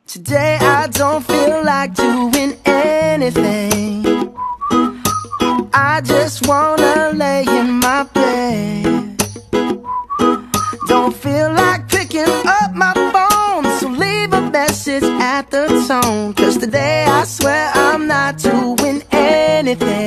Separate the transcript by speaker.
Speaker 1: Today I don't feel like doing anything. I just wanna lay in my bed. Don't feel like picking up my phone, so leave a message at the tone. 'Cause today I swear I'm not doing anything.